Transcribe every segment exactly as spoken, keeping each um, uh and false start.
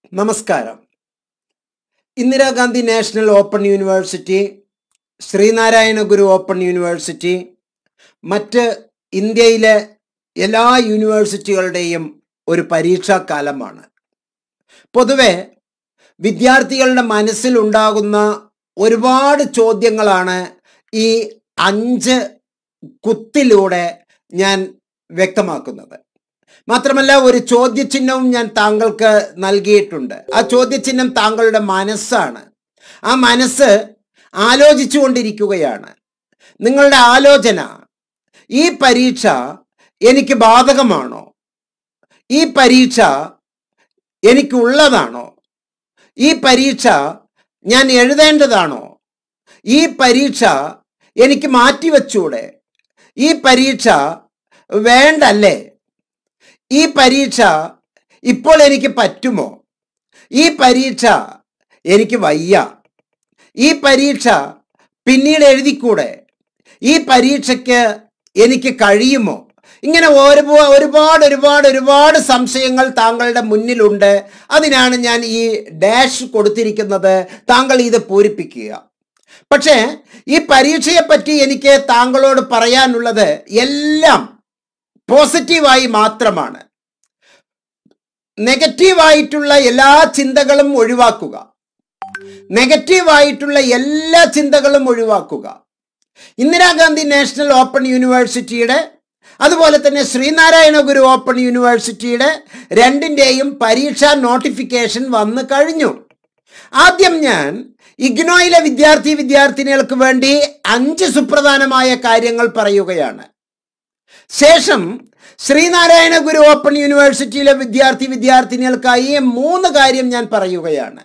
നമസ്കാരം. Indira Gandhi national open university, Sree Narayana Guru open university, മറ്റ് ഇന്ത്യയിലെ എല്ലാ യൂണിവേഴ്സിറ്റികളുടെയും ഒരു പരീക്ഷാക്കാലമാണ്. പൊതുവെ വിദ്യാർത്ഥികളുടെ മനസ്സിലുണ്ടാകുന്ന ഒരുപാട് ചോദ്യങ്ങളാണ് ഈ അഞ്ച് കുത്തിലൂടെ ഞാൻ വ്യക്തമാക്കുന്നത്. മാത്രമല്ല, ഒരു ചോദ്യചിഹ്നവും ഞാൻ താങ്കൾക്ക് നൽകിയിട്ടുണ്ട്. ആ ചോദ്യചിഹ്നം താങ്കളുടെ മനസ്സാണ്. ആ മനസ്സ് ആലോചിച്ചു കൊണ്ടിരിക്കുകയാണ്. നിങ്ങളുടെ ആലോചന, ഈ പരീക്ഷ എനിക്ക് ബാധകമാണോ? ഈ പരീക്ഷ എനിക്കുള്ളതാണോ? ഈ പരീക്ഷ ഞാൻ എഴുതേണ്ടതാണോ? ഈ പരീക്ഷ എനിക്ക് മാറ്റിവെച്ചൂടെ? ഈ പരീക്ഷ വേണ്ടല്ലേ? ഈ പരീക്ഷ ഇപ്പോൾ എനിക്ക് പറ്റുമോ? ഈ പരീക്ഷ എനിക്ക് വയ്യ. ഈ പരീക്ഷ പിന്നീട് എഴുതിക്കൂടെ? ഈ പരീക്ഷയ്ക്ക് എനിക്ക് കഴിയുമോ? ഇങ്ങനെ ഒരുപാട് ഒരുപാട് ഒരുപാട് ഒരുപാട് സംശയങ്ങൾ താങ്കളുടെ മുന്നിലുണ്ട്. അതിനാണ് ഞാൻ ഈ ഡാഷ് കൊടുത്തിരിക്കുന്നത്. താങ്കൾ ഇത് പൂരിപ്പിക്കുക. പക്ഷേ ഈ പരീക്ഷയെപ്പറ്റി എനിക്ക് താങ്കളോട് പറയാനുള്ളത് എല്ലാം പോസിറ്റീവായി മാത്രമാണ്. നെഗറ്റീവായിട്ടുള്ള എല്ലാ ചിന്തകളും ഒഴിവാക്കുക. നെഗറ്റീവായിട്ടുള്ള എല്ലാ ചിന്തകളും ഒഴിവാക്കുക. ഇന്ദിരാഗാന്ധി നാഷണൽ ഓപ്പൺ യൂണിവേഴ്സിറ്റിയുടെ, അതുപോലെ തന്നെ ശ്രീനാരായണ ഗുരു ഓപ്പൺ യൂണിവേഴ്സിറ്റിയുടെ രണ്ടിൻ്റെയും പരീക്ഷാ നോട്ടിഫിക്കേഷൻ വന്നു കഴിഞ്ഞു. ആദ്യം ഞാൻ ഇഗ്നോയിലെ വിദ്യാർത്ഥി വിദ്യാർത്ഥിനികൾക്ക് വേണ്ടി അഞ്ച് സുപ്രധാനമായ കാര്യങ്ങൾ പറയുകയാണ്. ശേഷം ശ്രീനാരായണ ഗുരു ഓപ്പൺ യൂണിവേഴ്സിറ്റിയിലെ വിദ്യാർത്ഥി വിദ്യാർത്ഥിനികൾക്കായി മൂന്ന് കാര്യം ഞാൻ പറയുകയാണ്.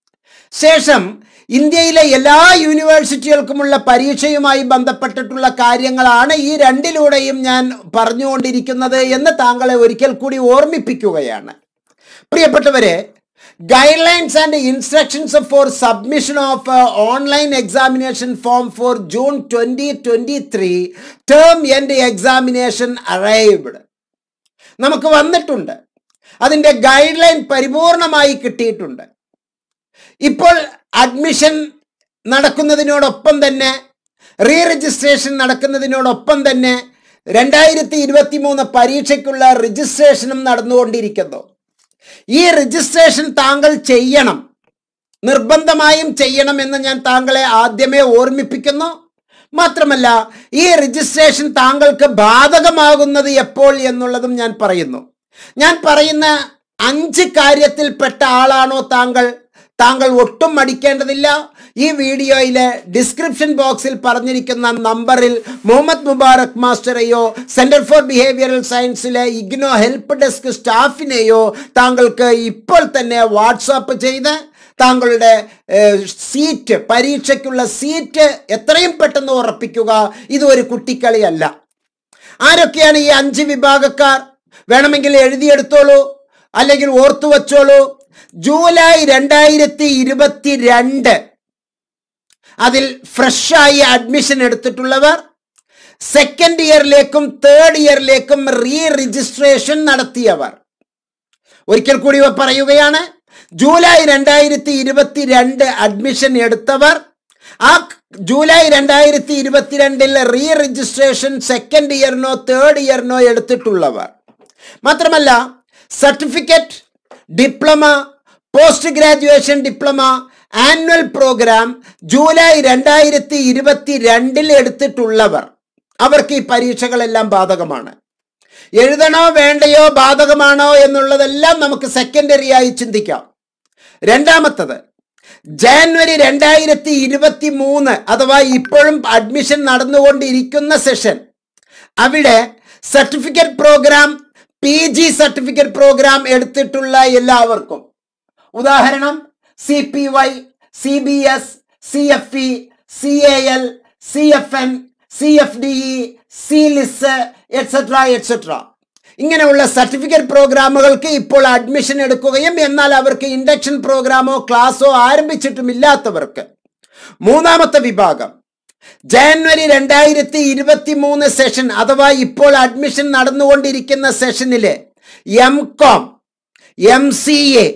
ശേഷം ഇന്ത്യയിലെ എല്ലാ യൂണിവേഴ്സിറ്റികൾക്കുമുള്ള പരീക്ഷയുമായി ബന്ധപ്പെട്ടിട്ടുള്ള കാര്യങ്ങളാണ് ഈ രണ്ടിലൂടെയും ഞാൻ പറഞ്ഞുകൊണ്ടിരിക്കുന്നത് എന്ന് താങ്കളെ ഒരിക്കൽ കൂടി ഓർമ്മിപ്പിക്കുകയാണ്. പ്രിയപ്പെട്ടവരെ, guidelines and instructions for submission of online examination form for June twenty twenty three term end examination arrived. നമുക്ക് വന്നിട്ടുണ്ട്. അതിൻ്റെ ഗൈഡ് ലൈൻ പരിപൂർണമായി കിട്ടിയിട്ടുണ്ട്. ഇപ്പോൾ അഡ്മിഷൻ നടക്കുന്നതിനോടൊപ്പം തന്നെ, റീ രജിസ്ട്രേഷൻ നടക്കുന്നതിനോടൊപ്പം തന്നെ രണ്ടായിരത്തി ഇരുപത്തി മൂന്ന് പരീക്ഷയ്ക്കുള്ള രജിസ്ട്രേഷനും നടന്നുകൊണ്ടിരിക്കുന്നു. ഈ രജിസ്ട്രേഷൻ താങ്കൾ ചെയ്യണം, നിർബന്ധമായും ചെയ്യണമെന്ന് ഞാൻ താങ്കളെ ആദ്യമേ ഓർമ്മിപ്പിക്കുന്നു. മാത്രമല്ല, ഈ രജിസ്ട്രേഷൻ താങ്കൾക്ക് ബാധകമാകുന്നത് എപ്പോൾ എന്നുള്ളതും ഞാൻ പറയുന്നു. ഞാൻ പറയുന്ന അഞ്ച് കാര്യത്തിൽപ്പെട്ട ആളാണോ താങ്കൾ? താങ്കൾ ഒട്ടും മടിക്കേണ്ടതില്ല. ഈ വീഡിയോയിലെ ഡിസ്ക്രിപ്ഷൻ ബോക്സിൽ പറഞ്ഞിരിക്കുന്ന നമ്പറിൽ മുഹമ്മദ് മുബാറക് മാസ്റ്ററെയോ സെന്റർ ഫോർ ബിഹേവിയറൽ സയൻസിലെ ഇഗ്നോ ഹെൽപ്പ് ഡെസ്ക് സ്റ്റാഫിനെയോ താങ്കൾക്ക് ഇപ്പോൾ തന്നെ വാട്സാപ്പ് ചെയ്ത് താങ്കളുടെ സീറ്റ്, പരീക്ഷയ്ക്കുള്ള സീറ്റ് എത്രയും പെട്ടെന്ന് ഉറപ്പിക്കുക. ഇതൊരു കുട്ടിക്കളിയല്ല. ആരൊക്കെയാണ് ഈ അഞ്ച് വിഭാഗക്കാർ? വേണമെങ്കിൽ എഴുതിയെടുത്തോളൂ, അല്ലെങ്കിൽ ഓർത്തു വച്ചോളൂ. ജൂലൈ രണ്ടായിരത്തി ഇരുപത്തി രണ്ട് അതിൽ ഫ്രഷായി അഡ്മിഷൻ എടുത്തിട്ടുള്ളവർ, സെക്കൻഡ് ഇയറിലേക്കും തേർഡ് ഇയറിലേക്കും റീ രജിസ്ട്രേഷൻ നടത്തിയവർ. ഒരിക്കൽ കൂടി പറയുകയാണ്, ജൂലൈ രണ്ടായിരത്തി ഇരുപത്തി രണ്ട് അഡ്മിഷൻ എടുത്തവർ, ആ ജൂലൈ രണ്ടായിരത്തി ഇരുപത്തിരണ്ടിൽ റീ രജിസ്ട്രേഷൻ സെക്കൻഡ് ഇയറിനോ തേർഡ് ഇയറിനോ എടുത്തിട്ടുള്ളവർ. മാത്രമല്ല, certificate, diploma, post graduation diploma, annual programme July രണ്ടായിരത്തി ഇരുപത്തി രണ്ടിൽ എടുത്തിട്ടുള്ളവർ, അവർക്ക് ഈ പരീക്ഷകളെല്ലാം ബാധകമാണ്. എഴുതണോ വേണ്ടയോ, ബാധകമാണോ എന്നുള്ളതെല്ലാം നമുക്ക് സെക്കൻഡറി ആയി ചിന്തിക്കാം. രണ്ടാമത്തത്, ജാനുവരി രണ്ടായിരത്തി ഇരുപത്തി മൂന്ന് അഥവാ ഇപ്പോഴും അഡ്മിഷൻ നടന്നുകൊണ്ടിരിക്കുന്ന സെഷൻ, അവിടെ certificate programme, P G certificate programme എടുത്തിട്ടുള്ള എല്ലാവർക്കും, ഉദാഹരണം C P Y, C B S, C F E, C A L, C F N, C F D E, C LIS etcetera etcetera ഇങ്ങനെയുള്ള certificate പ്രോഗ്രാമുകൾക്ക് ഇപ്പോൾ admission എടുക്കുകയും എന്നാൽ അവർക്ക് induction പ്രോഗ്രാമോ ക്ലാസ്സോ ആരംഭിച്ചിട്ടുമില്ലാത്തവർക്ക്. മൂന്നാമത്തെ വിഭാഗം, ജാനുവരി രണ്ടായിരത്തി ഇരുപത്തി മൂന്ന് സെഷൻ അഥവാ ഇപ്പോൾ അഡ്മിഷൻ നടന്നുകൊണ്ടിരിക്കുന്ന സെഷനിലെ M com, M C A,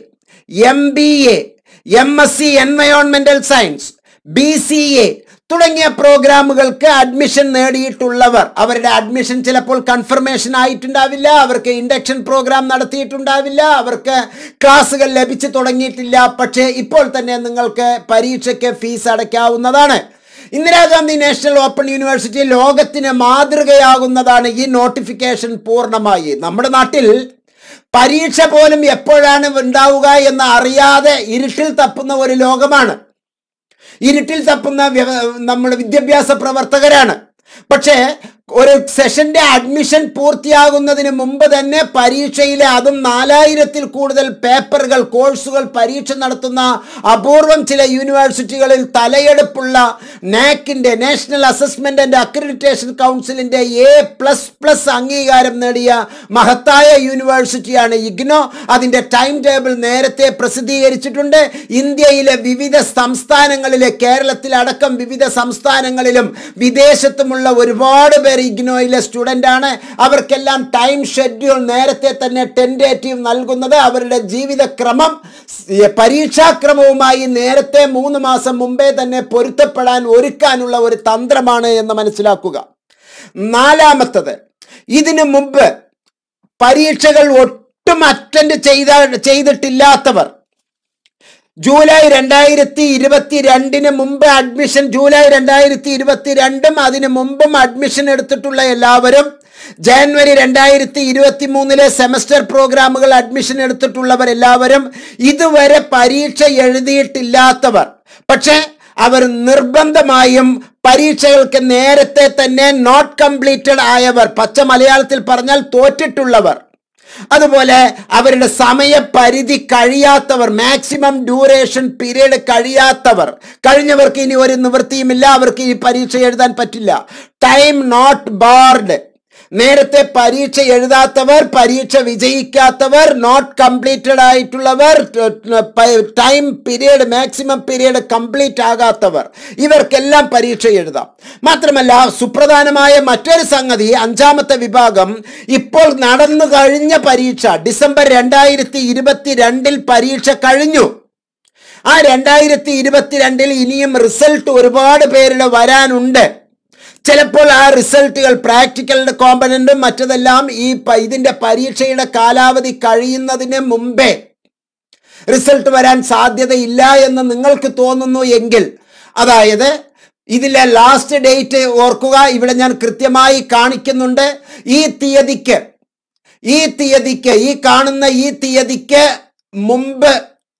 M B A, M S C എൻവയോൺമെന്റൽ സയൻസ്, ബി സി എ തുടങ്ങിയ പ്രോഗ്രാമുകൾക്ക് അഡ്മിഷൻ നേടിയിട്ടുള്ളവർ, അവരുടെ അഡ്മിഷൻ ചിലപ്പോൾ കൺഫർമേഷൻ ആയിട്ടുണ്ടാവില്ല, അവർക്ക് ഇൻഡക്ഷൻ പ്രോഗ്രാം നടത്തിയിട്ടുണ്ടാവില്ല, അവർക്ക് ക്ലാസുകൾ ലഭിച്ചു തുടങ്ങിയിട്ടില്ല. പക്ഷേ ഇപ്പോൾ തന്നെ നിങ്ങൾക്ക് പരീക്ഷയ്ക്ക് ഫീസ് അടയ്ക്കാവുന്നതാണ്. ഇന്ദിരാഗാന്ധി നാഷണൽ ഓപ്പൺ യൂണിവേഴ്സിറ്റി ലോകത്തിന് മാതൃകയാകുന്നതാണ് ഈ നോട്ടിഫിക്കേഷൻ പൂർണ്ണമായി. നമ്മുടെ നാട്ടിൽ പരീക്ഷ പോലും എപ്പോഴാണ് ഉണ്ടാവുക എന്ന് അറിയാതെ ഇരുട്ടിൽ തപ്പുന്ന ഒരു ലോകമാണ്. ഇരുട്ടിൽ തപ്പുന്ന നമ്മുടെ വിദ്യാഭ്യാസ പ്രവർത്തകരാണ്. പക്ഷേ ഒരു സെഷന്റെ അഡ്മിഷൻ പൂർത്തിയാകുന്നതിന് മുമ്പ് തന്നെ പരീക്ഷയിലെ, അതും നാലായിരത്തിൽ കൂടുതൽ പേപ്പറുകൾ, കോഴ്സുകൾ പരീക്ഷ നടത്തുന്ന അപൂർവം ചില യൂണിവേഴ്സിറ്റികളിൽ തലയെടുപ്പുള്ള നാക്കിന്റെ, നാഷണൽ അസസ്മെന്റ് ആൻഡ് അക്രഡിറ്റേഷൻ കൗൺസിലിന്റെ എ പ്ലസ് പ്ലസ് അംഗീകാരം നേടിയ മഹത്തായ യൂണിവേഴ്സിറ്റിയാണ് ഇഗ്നോ. അതിന്റെ ടൈം ടേബിൾ നേരത്തെ പ്രസിദ്ധീകരിച്ചിട്ടുണ്ട്. ഇന്ത്യയിലെ വിവിധ സംസ്ഥാനങ്ങളിലെ, കേരളത്തിലടക്കം വിവിധ സംസ്ഥാനങ്ങളിലും വിദേശത്തുമുള്ള ഒരുപാട് പേർ ഇഗ്നോയിലെ സ്റ്റുഡൻ്റ് ആണ്. അവർക്കെല്ലാം ടൈം ഷെഡ്യൂൾ നേരത്തെ തന്നെ ടെൻഡേറ്റീവ് നൽകുന്നത് അവരുടെ ജീവിതക്രമം പരീക്ഷാക്രമവുമായി നേരത്തെ മൂന്ന് മാസം മുമ്പേ തന്നെ പൊരുത്തപ്പെടാൻ ഒരുക്കാനുള്ള ഒരു തന്ത്രമാണ് എന്ന് മനസ്സിലാക്കുക. നാലാമത്തത്, ഇതിനു മുമ്പ് പരീക്ഷകൾ ഒട്ടും അറ്റൻഡ് ചെയ്ത ചെയ്തിട്ടില്ലാത്തവർ, ജൂലൈ രണ്ടായിരത്തി ഇരുപത്തി രണ്ടിന് മുമ്പ് അഡ്മിഷൻ, ജൂലൈ രണ്ടായിരത്തി ഇരുപത്തി രണ്ടും അതിന് മുമ്പും അഡ്മിഷൻ എടുത്തിട്ടുള്ള എല്ലാവരും, ജനുവരി രണ്ടായിരത്തി ഇരുപത്തി മൂന്നിലെ സെമസ്റ്റർ പ്രോഗ്രാമുകൾ അഡ്മിഷൻ എടുത്തിട്ടുള്ളവർ എല്ലാവരും, ഇതുവരെ പരീക്ഷ എഴുതിയിട്ടില്ലാത്തവർ, പക്ഷേ അവർ നിർബന്ധമായും പരീക്ഷകൾക്ക് നേരത്തെ തന്നെ നോട്ട് കംപ്ലീറ്റഡ് ആയവർ, പച്ച മലയാളത്തിൽ പറഞ്ഞാൽ തോറ്റിട്ടുള്ളവർ, അതുപോലെ അവരുടെ സമയപരിധി കഴിയാത്തവർ, മാക്സിമം ഡ്യൂറേഷൻ പീരീഡ് കഴിയാത്തവർ, കഴിഞ്ഞവർക്ക് ഇനി ഒരു നിവൃത്തിയുമില്ല, അവർക്ക് ഈ പരീക്ഷ എഴുതാൻ പറ്റില്ല. ടൈം നോട്ട് ബാർഡ്, നേരത്തെ പരീക്ഷ എഴുതാത്തവർ, പരീക്ഷ വിജയിക്കാത്തവർ, നോട്ട് കംപ്ലീറ്റഡ് ആയിട്ടുള്ളവർ, time period maximum period complete ആകാത്തവർ, ഇവർക്കെല്ലാം പരീക്ഷ എഴുതാം. മാത്രമല്ല സുപ്രധാനമായ മറ്റൊരു സംഗതി, അഞ്ചാമത്തെ വിഭാഗം, ഇപ്പോൾ നടന്നു കഴിഞ്ഞ പരീക്ഷ, ഡിസംബർ രണ്ടായിരത്തി ഇരുപത്തി രണ്ടിൽ പരീക്ഷ കഴിഞ്ഞു. ആ രണ്ടായിരത്തി ഇരുപത്തിരണ്ടിൽ ഇനിയും റിസൾട്ട് ഒരുപാട് പേരുടെ വരാനുണ്ട്. ചിലപ്പോൾ ആ റിസൾട്ടുകൾ, പ്രാക്ടിക്കലിന്റെ കോമ്പനന്റും മറ്റതെല്ലാം ഈ ഇതിന്റെ പരീക്ഷയുടെ കാലാവധി കഴിയുന്നതിന് മുമ്പേ റിസൾട്ട് വരാൻ സാധ്യതയില്ല എന്ന് നിങ്ങൾക്ക് തോന്നുന്നു എങ്കിൽ, അതായത് ഇതിലെ ലാസ്റ്റ് ഡേറ്റ് ഓർക്കുക, ഇവിടെ ഞാൻ കൃത്യമായി കാണിക്കുന്നുണ്ട്. ഈ തീയതിക്ക് ഈ തീയതിക്ക് ഈ കാണുന്ന ഈ തീയതിക്ക് മുമ്പ്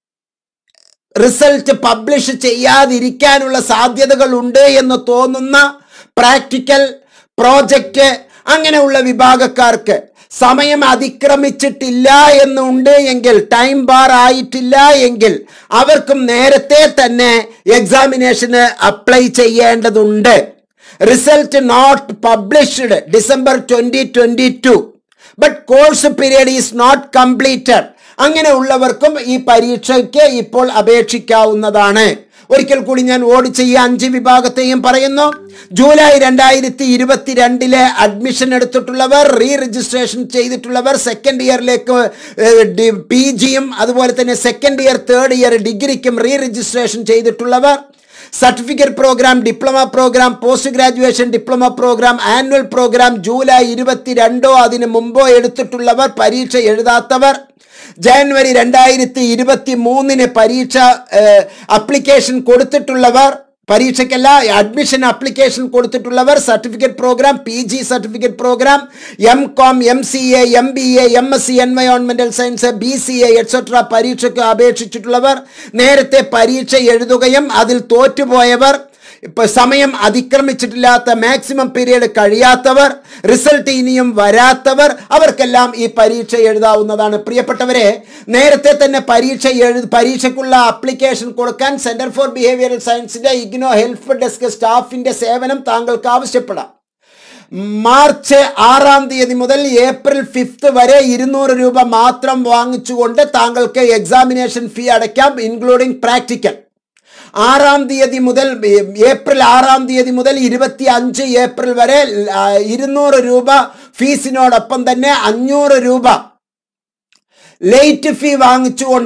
റിസൾട്ട് പബ്ലിഷ് ചെയ്യാതിരിക്കാനുള്ള സാധ്യതകൾ ഉണ്ട് എന്ന് തോന്നുന്ന പ്രാക്ടിക്കൽ, പ്രോജക്റ്റ് അങ്ങനെയുള്ള വിഭാഗക്കാർക്ക് സമയം അതിക്രമിച്ചിട്ടില്ല എന്നുണ്ട് എങ്കിൽ, ടൈം ബാർ ആയിട്ടില്ല എങ്കിൽ, അവർക്കും നേരത്തെ തന്നെ എക്സാമിനേഷന് അപ്ലൈ ചെയ്യേണ്ടതുണ്ട്. Result not published December twenty twenty two, but course period is not completed, അങ്ങനെയുള്ളവർക്കും ഈ പരീക്ഷയ്ക്ക് ഇപ്പോൾ അപേക്ഷിക്കാവുന്നതാണ്. ഒരിക്കൽ കൂടി ഞാൻ ഓടിച്ച ഈ അഞ്ച് വിഭാഗത്തെയും പറയുന്നു. ജൂലൈ രണ്ടായിരത്തി ഇരുപത്തി രണ്ടിലെ അഡ്മിഷൻ എടുത്തിട്ടുള്ളവർ, റീ രജിസ്ട്രേഷൻ ചെയ്തിട്ടുള്ളവർ, സെക്കൻഡ് ഇയറിലേക്ക് പി ജിയും അതുപോലെ തന്നെ സെക്കൻഡ് ഇയർ തേർഡ് ഇയർ ഡിഗ്രിക്കും റീ രജിസ്ട്രേഷൻ ചെയ്തിട്ടുള്ളവർ, certificate programme, diploma programme, post graduation diploma programme, annual programme July ഇരുപത്തി രണ്ടോ അതിന് മുമ്പോ എടുത്തിട്ടുള്ളവർ, പരീക്ഷ എഴുതാത്തവർ, ജനുവരി രണ്ടായിരത്തി ഇരുപത്തി മൂന്നിന് പരീക്ഷ അപ്ലിക്കേഷൻ കൊടുത്തിട്ടുള്ളവർ, പരീക്ഷയ്ക്കല്ല അഡ്മിഷൻ അപ്ലിക്കേഷൻ കൊടുത്തിട്ടുള്ളവർ, certificate programme, P G certificate programme, M com, M C A, M B A, M S C എൻവയോൺമെന്റൽ science, B C A etcetera പരീക്ഷയ്ക്ക് അപേക്ഷിച്ചിട്ടുള്ളവർ, നേരത്തെ പരീക്ഷ എഴുതുകയും അതിൽ തോറ്റുപോയവർ, ഇപ്പൊ സമയം അതിക്രമിച്ചിട്ടില്ലാത്ത, മാക്സിമം പീരീഡ് കഴിയാത്തവർ, റിസൾട്ട് ഇനിയും വരാത്തവർ, അവർക്കെല്ലാം ഈ പരീക്ഷ എഴുതാവുന്നതാണ്. പ്രിയപ്പെട്ടവരെ, നേരത്തെ തന്നെ പരീക്ഷ എഴു പരീക്ഷയ്ക്കുള്ള അപ്ലിക്കേഷൻ കൊടുക്കാൻ സെന്റർ ഫോർ ബിഹേവിയറൽ സയൻസിന്റെ ഇഗ്നോ ഹെൽപ്പ് ഡെസ്ക് സ്റ്റാഫിന്റെ സേവനം താങ്കൾക്ക് ആവശ്യപ്പെടാം. മാർച്ച് ആറാം തീയതി മുതൽ ഏപ്രിൽ ഫിഫ്ത്ത് വരെ ഇരുന്നൂറ് രൂപ മാത്രം വാങ്ങിച്ചുകൊണ്ട് താങ്കൾക്ക് എക്സാമിനേഷൻ ഫീ അടയ്ക്കാം, ഇൻക്ലൂഡിംഗ് പ്രാക്ടിക്കൽ. ആറാം തീയതി മുതൽ ഏപ്രിൽ ആറാം തീയതി മുതൽ ഇരുപത്തി അഞ്ച് ഏപ്രിൽ വരെ ഇരുന്നൂറ് രൂപ ഫീസിനോടൊപ്പം തന്നെ അഞ്ഞൂറ് രൂപ ലേറ്റ് ഫീ വാങ്ങിച്ചുകൊണ്ട്,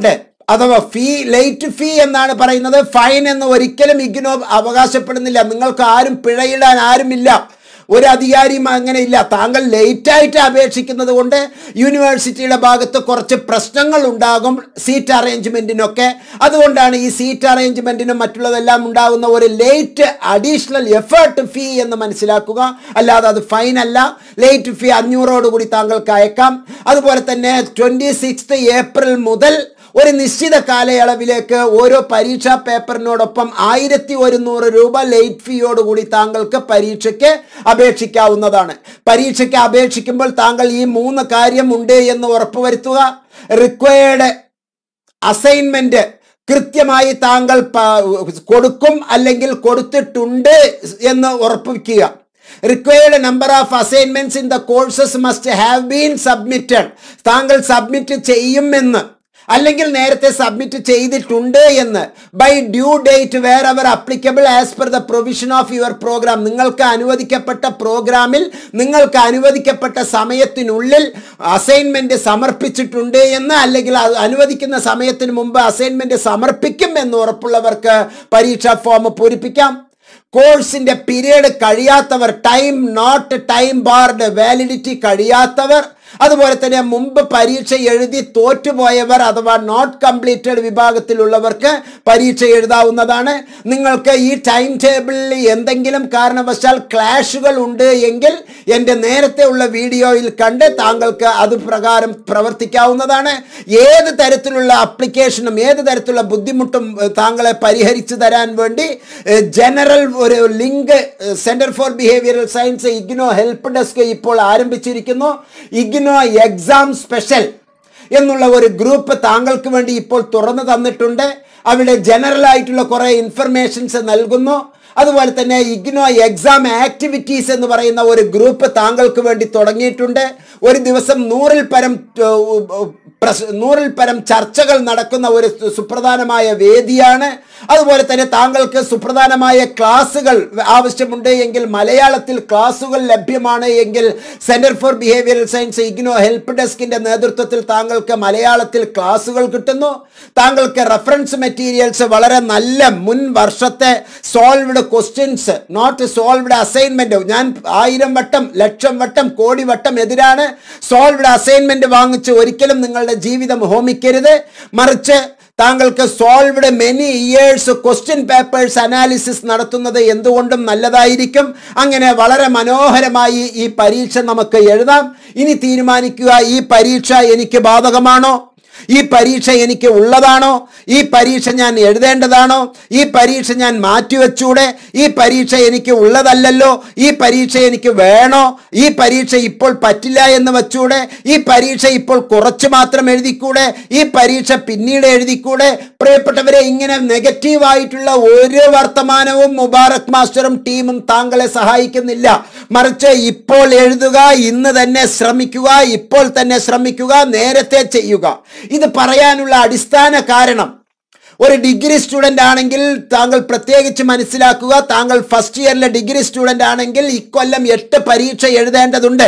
അഥവാ ഫീ, ലേറ്റ് ഫീ എന്നാണ് പറയുന്നത്. ഫൈൻ എന്ന് ഒരിക്കലും ഇഗ്നോ അവകാശപ്പെടുന്നില്ല. നിങ്ങൾക്ക് ആരും പിഴയിടാൻ ആരുമില്ല, ഒരു അധികാരിയും അങ്ങനെ ഇല്ല. താങ്കൾ ലേറ്റായിട്ട് അപേക്ഷിക്കുന്നത് കൊണ്ട് യൂണിവേഴ്സിറ്റിയുടെ ഭാഗത്ത് കുറച്ച് പ്രശ്നങ്ങൾ ഉണ്ടാകും സീറ്റ് അറേഞ്ച്മെൻറ്റിനൊക്കെ. അതുകൊണ്ടാണ് ഈ സീറ്റ് അറേഞ്ച്മെൻറ്റിനും മറ്റുള്ളതെല്ലാം ഉണ്ടാകുന്ന ഒരു ലേറ്റ് അഡീഷണൽ എഫേർട്ട് ഫീ എന്ന് മനസ്സിലാക്കുക. അല്ലാതെ അത് ഫൈൻ അല്ല. ലേറ്റ് ഫീ അഞ്ഞൂറോടുകൂടി താങ്കൾക്ക് അയക്കാം. അതുപോലെ തന്നെ ട്വൻറ്റി സിക്സ്ത് ഏപ്രിൽ മുതൽ ഒരു നിശ്ചിത കാലയളവിലേക്ക് ഓരോ പരീക്ഷാ പേപ്പറിനോടൊപ്പം ആയിരത്തി ഒരുന്നൂറ് രൂപ ലേറ്റ് ഫീയോടുകൂടി താങ്കൾക്ക് പരീക്ഷയ്ക്ക് അപേക്ഷിക്കാവുന്നതാണ്. പരീക്ഷയ്ക്ക് അപേക്ഷിക്കുമ്പോൾ താങ്കൾ ഈ മൂന്ന് കാര്യം ഉണ്ട് എന്ന് ഉറപ്പുവരുത്തുക. റിക്വയർഡ് അസൈൻമെന്റ് കൃത്യമായി താങ്കൾ കൊടുക്കും അല്ലെങ്കിൽ കൊടുത്തിട്ടുണ്ട് എന്ന് ഉറപ്പിക്കുക. Required number of assignments in the courses must have been submitted. താങ്കൾ സബ്മിറ്റ് ചെയ്യുമെന്ന് അല്ലെങ്കിൽ നേരത്തെ സബ്മിറ്റ് ചെയ്തിട്ടുണ്ട് എന്ന് by due date wherever applicable as per the provision of your programme. നിങ്ങൾക്ക് അനുവദിക്കപ്പെട്ട പ്രോഗ്രാമിൽ നിങ്ങൾക്ക് അനുവദിക്കപ്പെട്ട സമയത്തിനുള്ളിൽ അസൈൻമെന്റ് സമർപ്പിച്ചിട്ടുണ്ട് എന്ന്, അല്ലെങ്കിൽ അനുവദിക്കുന്ന സമയത്തിന് മുമ്പ് അസൈൻമെന്റ് സമർപ്പിക്കും എന്ന് ഉറപ്പുള്ളവർക്ക് പരീക്ഷാ ഫോം പൂരിപ്പിക്കാം. കോഴ്സിന്റെ പീരീഡ് കഴിയാത്തവർ, time not time barred, validity കഴിയാത്തവർ, അതുപോലെ തന്നെ മുമ്പ് പരീക്ഷ എഴുതി തോറ്റുപോയവർ അഥവാ നോട്ട് കംപ്ലീറ്റഡ് വിഭാഗത്തിലുള്ളവർക്ക് പരീക്ഷ എഴുതാവുന്നതാണ്. നിങ്ങൾക്ക് ഈ ടൈം ടേബിളിൽ എന്തെങ്കിലും കാരണവശാൽ ക്ലാഷുകൾ ഉണ്ട് എങ്കിൽ എൻ്റെ നേരത്തെ ഉള്ള വീഡിയോയിൽ കണ്ട് താങ്കൾക്ക് അത് പ്രകാരം പ്രവർത്തിക്കാവുന്നതാണ്. ഏത് തരത്തിലുള്ള അപ്ലിക്കേഷനും ഏത് തരത്തിലുള്ള ബുദ്ധിമുട്ടും താങ്കളെ പരിഹരിച്ചു തരാൻ വേണ്ടി ജനറൽ ഒരു link centre for behavioural science IGNOU help desk ഇപ്പോൾ ആരംഭിച്ചിരിക്കുന്നു. ഇഗ്നോ എക്സാം സ്പെഷ്യൽ എന്നുള്ള ഒരു ഗ്രൂപ്പ് താങ്കൾക്ക് വേണ്ടി ഇപ്പോൾ തുറന്നു തന്നിട്ടുണ്ട്. അവിടെ ജനറൽ ആയിട്ടുള്ള കുറെ ഇൻഫർമേഷൻസ് നൽകുന്നു. അതുപോലെ തന്നെ ഇഗ്നോ എക്സാം ആക്ടിവിറ്റീസ് എന്ന് പറയുന്ന ഒരു ഗ്രൂപ്പ് താങ്കൾക്ക് വേണ്ടി തുടങ്ങിയിട്ടുണ്ട്. ഒരു ദിവസം നൂറിൽ പരം നൂറിൽ പരം ചർച്ചകൾ നടക്കുന്ന ഒരു സുപ്രധാനമായ വേദിയാണ്. അതുപോലെ തന്നെ താങ്കൾക്ക് സുപ്രധാനമായ ക്ലാസുകൾ ആവശ്യമുണ്ട് എങ്കിൽ മലയാളത്തിൽ ക്ലാസുകൾ ലഭ്യമാണ് എങ്കിൽ centre for behavioural science IGNOU help ഡെസ്കിന്റെ നേതൃത്വത്തിൽ താങ്കൾക്ക് മലയാളത്തിൽ ക്ലാസുകൾ കിട്ടുന്നു. താങ്കൾക്ക് റെഫറൻസ് മെറ്റീരിയൽസ് വളരെ നല്ല മുൻ വർഷത്തെ solved questions, not solved assignment. ഞാൻ ആയിരം വട്ടം ലക്ഷം വട്ടം കോടി വട്ടം എതിരാണ്. സോൾവ്ഡ് അസൈൻമെന്റ് വാങ്ങിച്ച് ഒരിക്കലും നിങ്ങളുടെ ജീവിതം ഹോമിക്കരുത്. മറിച്ച് താങ്കൾക്ക് solved many years question papers analysis നടത്തുന്നത് എന്തുകൊണ്ടും നല്ലതായിരിക്കും. അങ്ങനെ വളരെ മനോഹരമായി ഈ പരീക്ഷ നമുക്ക് എഴുതാം. ഇനി തീരുമാനിക്കുക, ഈ പരീക്ഷ എനിക്ക് ബാധകമാണോ, ഈ പരീക്ഷ എനിക്ക് ഉള്ളതാണോ, ഈ പരീക്ഷ ഞാൻ എഴുതേണ്ടതാണോ, ഈ പരീക്ഷ ഞാൻ മാറ്റിവെച്ചൂടെ, ഈ പരീക്ഷ എനിക്ക് ഉള്ളതല്ലല്ലോ, ഈ പരീക്ഷ എനിക്ക് വേണോ, ഈ പരീക്ഷ ഇപ്പോൾ പറ്റില്ല എന്ന് വെച്ചൂടെ, ഈ പരീക്ഷ ഇപ്പോൾ കുറച്ച് മാത്രം എഴുതിക്കൂടെ, ഈ പരീക്ഷ പിന്നീട് എഴുതിക്കൂടെ. പ്രിയപ്പെട്ടവരെ, ഇങ്ങനെ നെഗറ്റീവായിട്ടുള്ള ഒരു വർത്തമാനവും മുബാറക് മാസ്റ്ററും ടീമും താങ്കളെ സഹായിക്കുന്നില്ല. മറിച്ച് ഇപ്പോൾ എഴുതുക, ഇന്ന് തന്നെ ശ്രമിക്കുക, ഇപ്പോൾ തന്നെ ശ്രമിക്കുക, നേരത്തെ ചെയ്യുക. ഇത് പറയാനുള്ള അടിസ്ഥാന കാരണം, ഒരു ഡിഗ്രി സ്റ്റുഡൻ്റ് ആണെങ്കിൽ താങ്കൾ പ്രത്യേകിച്ച് മനസ്സിലാക്കുക. താങ്കൾ ഫസ്റ്റ് ഇയറിലെ ഡിഗ്രി സ്റ്റുഡൻ്റ് ആണെങ്കിൽ ഇക്കൊല്ലം എട്ട് പരീക്ഷ എഴുതേണ്ടതുണ്ട്.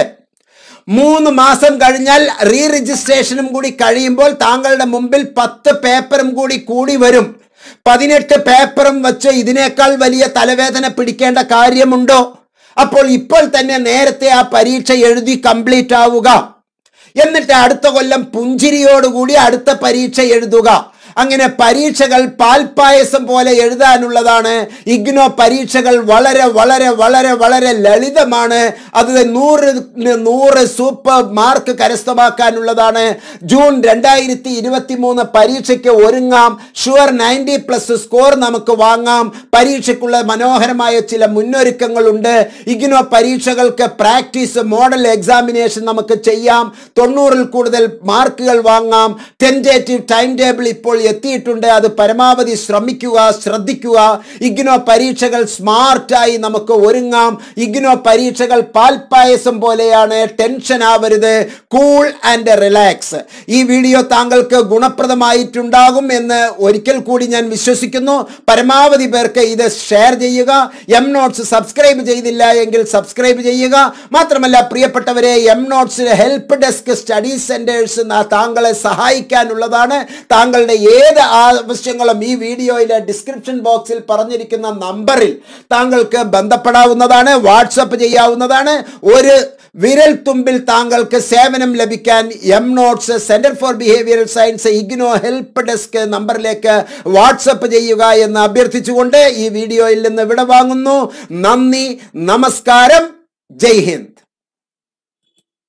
മൂന്ന് മാസം കഴിഞ്ഞാൽ റീ രജിസ്ട്രേഷനും കൂടി കഴിയുമ്പോൾ താങ്കളുടെ മുമ്പിൽ പത്ത് പേപ്പറും കൂടി കൂടി വരും. പതിനെട്ട് പേപ്പറും വെച്ച് ഇതിനേക്കാൾ വലിയ തലവേദന പിടിക്കേണ്ട കാര്യമുണ്ടോ? അപ്പോൾ ഇപ്പോൾ തന്നെ നേരത്തെ ആ പരീക്ഷ എഴുതി കംപ്ലീറ്റ് ആവുക. എന്നിട്ട് അടുത്ത കൊല്ലം പുഞ്ചിരിയോടുകൂടി അടുത്ത പരീക്ഷ എഴുതുക. അങ്ങനെ പരീക്ഷകൾ പാൽപ്പായസം പോലെ എഴുതാനുള്ളതാണ്. ഇഗ്നോ പരീക്ഷകൾ വളരെ വളരെ വളരെ വളരെ ലളിതമാണ്. അത് നൂറ് നൂറ് സൂപ്പർ മാർക്ക് കരസ്ഥമാക്കാനുള്ളതാണ്. ജൂൺ രണ്ടായിരത്തി ഇരുപത്തി മൂന്ന് പരീക്ഷയ്ക്ക് ഒരുങ്ങാം. ഷുവർ നയൻറ്റി പ്ലസ് സ്കോർ നമുക്ക് വാങ്ങാം. പരീക്ഷയ്ക്കുള്ള മനോഹരമായ ചില മുന്നൊരുക്കങ്ങളുണ്ട്. ഇഗ്നോ പരീക്ഷകൾക്ക് പ്രാക്ടീസ് മോഡൽ എക്സാമിനേഷൻ നമുക്ക് ചെയ്യാം. തൊണ്ണൂറിൽ കൂടുതൽ മാർക്കുകൾ വാങ്ങാം. ടെൻറ്റേറ്റീവ് ടൈം ടേബിൾ ഇപ്പോൾ എത്തിയിട്ടുണ്ട്. അത് പരമാവധി ശ്രമിക്കുക, ശ്രദ്ധിക്കുക. ഇഗ്നോ പരീക്ഷകൾ സ്മാർട്ടായി നമുക്ക് ഒരുങ്ങാം. ഇഗ്നോ പരീക്ഷകൾ പാൽപ്പായസം പോലെയാണ്. ടെൻഷൻ ആവരുത്. Cool and relax. ഈ വീഡിയോ താങ്കൾക്ക് ഗുണപ്രദമായിട്ടുണ്ടാകും എന്ന് ഒരിക്കൽ കൂടി ഞാൻ വിശ്വസിക്കുന്നു. പരമാവധി പേർക്ക് ഇത് ഷെയർ ചെയ്യുക. എം നോട്ട്സ് സബ്സ്ക്രൈബ് ചെയ്തില്ല എങ്കിൽ സബ്സ്ക്രൈബ് ചെയ്യുക. മാത്രമല്ല പ്രിയപ്പെട്ടവരെ, M notes help desk study centres താങ്കളെ സഹായിക്കാനുള്ളതാണ്. താങ്കളുടെ ഏത് ആവശ്യങ്ങളും ഈ വീഡിയോയിലെ ഡിസ്ക്രിപ്ഷൻ ബോക്സിൽ പറഞ്ഞിരിക്കുന്ന നമ്പറിൽ താങ്കൾക്ക് ബന്ധപ്പെടാവുന്നതാണ്, വാട്സപ്പ് ചെയ്യാവുന്നതാണ്. ഒരു വിരൽ തുമ്പിൽ താങ്കൾക്ക് സേവനം ലഭിക്കാൻ M notes centre for behavioural science IGNOU help desk നമ്പറിലേക്ക് വാട്സപ്പ് ചെയ്യുക എന്ന് അഭ്യർത്ഥിച്ചുകൊണ്ട് ഈ വീഡിയോയിൽ നിന്ന് വിട വാങ്ങുന്നു. നന്ദി, നമസ്കാരം, ജയ് ഹിന്ദ്.